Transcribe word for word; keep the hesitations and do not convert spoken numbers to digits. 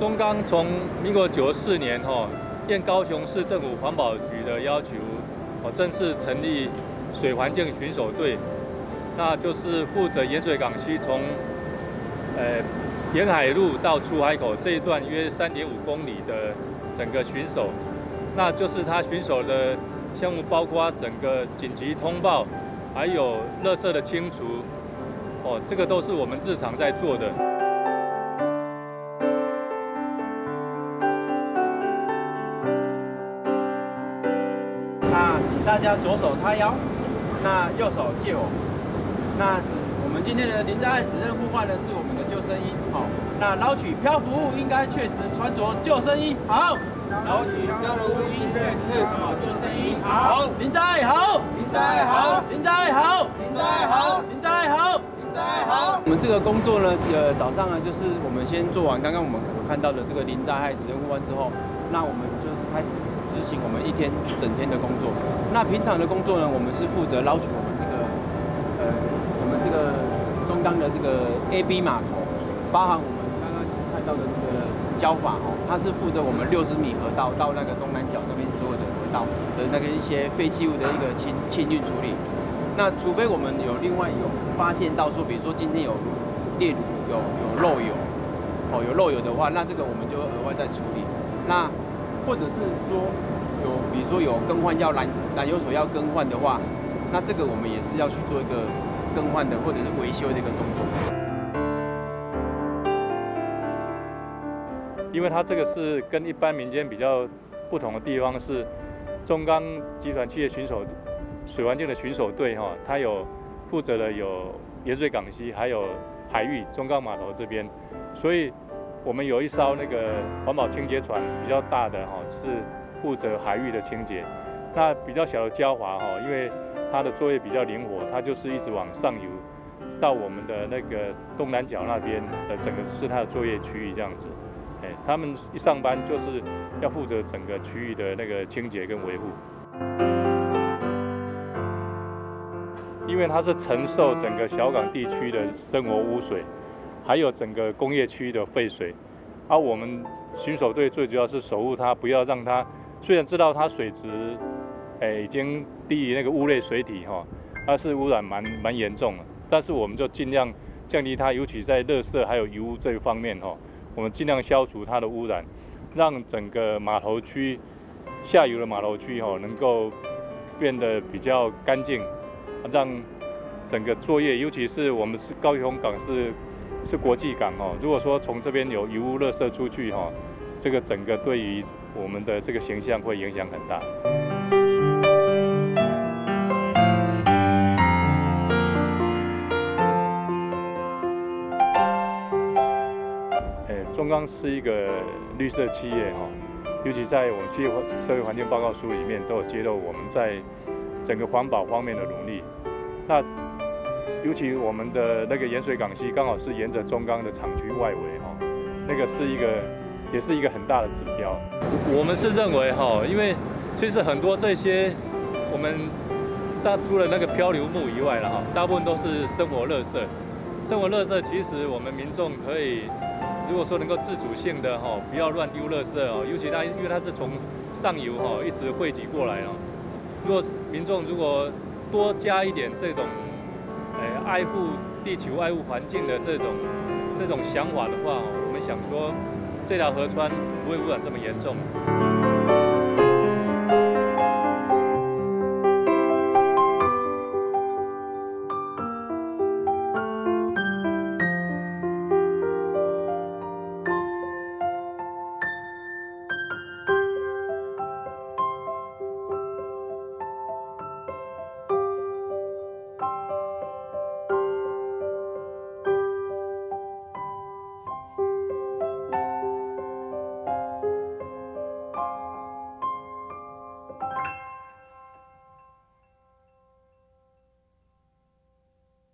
中钢从民国九十四年哈，应高雄市政府环保局的要求，哦，正式成立水环境巡守队，那就是负责盐水港溪从呃沿海路到出海口这一段约三点五公里的整个巡守，那就是它巡守的项目包括整个紧急通报，还有垃圾的清除，哦，这个都是我们日常在做的。 那请大家左手叉腰，那右手借我。那我们今天的林灾害指认互换的是我们的救生衣，好。那捞取漂浮物应该确实穿着救生衣，好。 捞取漂浮物应该确实救生衣，好。 林灾好， 林灾好， 林灾好， 林灾好， 林灾好。 林灾好。 我们这个工作呢，呃，早上呢，就是我们先做完刚刚我们看到的这个林灾害指认互换之后，那我们就是开始执行我们一天整天的工作。那平常的工作呢，我们是负责捞取我们这个呃我们这个中钢的这个 A B 码头，包含我们刚刚看到的这个礁法哦，它是负责我们六十米河道到那个东南角那边所有的河道的那个一些废弃物的一个清清运处理。那除非我们有另外有发现到说，比如说今天有炼乳有有漏油，哦有漏油的话，那这个我们就额外再处理。那或者是说有，比如说有更换要燃燃油所要更换的话，那这个我们也是要去做一个更换的或者是维修的一个动作。 因为它这个是跟一般民间比较不同的地方是，中钢集团企业巡守水环境的巡守队哈，它有负责的有盐水港溪，还有海域中钢码头这边，所以我们有一艘那个环保清洁船比较大的哈，是负责海域的清洁。那比较小的礁华哈，因为它的作业比较灵活，它就是一直往上游，到我们的那个东南角那边的整个是它的作业区域这样子。哎，他们一上班就是要负责整个区域的那个清洁跟维护。因为它是承受整个小港地区的生活污水，还有整个工业区的废水，而、啊、我们巡守队最主要是守护它，不要让它，虽然知道它水质，哎，已经低于那个污类水体哈，它是污染蛮蛮严重的，但是我们就尽量降低它，尤其在垃圾还有油污这一方面哈，我们尽量消除它的污染，让整个码头区下游的码头区哈能够变得比较干净。让整个作业，尤其是我们是高雄港是是国际港哦，如果说从这边有油污垃圾出去哈，这个整个对于我们的这个形象会影响很大。诶，中钢是一个绿色企业哈，尤其在我们企业社会环境报告书里面都有揭露我们在整个环保方面的努力。那尤其我们的那个盐水港溪刚好是沿着中钢的厂区外围哈，那个是一个也是一个很大的指标。我们是认为哈，因为其实很多这些我们大除了那个漂流木以外了哈，大部分都是生活垃圾。生活垃圾其实我们民众可以，如果说能够自主性的哈，不要乱丢垃圾哦，尤其它因为它是从上游哈一直汇集过来哦。如果民众如果多加一点这种，呃，爱护地球、爱护环境的这种这种想法的话，我们想说，这条河川不会污染这么严重。